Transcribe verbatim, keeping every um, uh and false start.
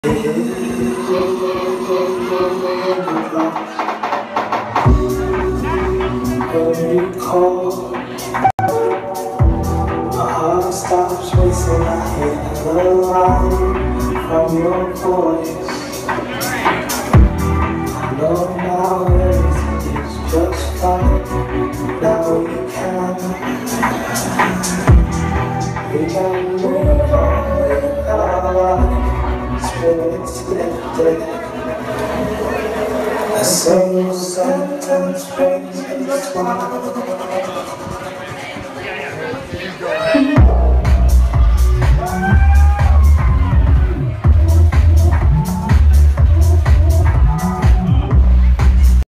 When you call, my heart stops racing. I hear the line from your voice. I know now everything is just fine. Now we can, we can move on with our lives. Spirits lifted. A single sentence brings me to smile.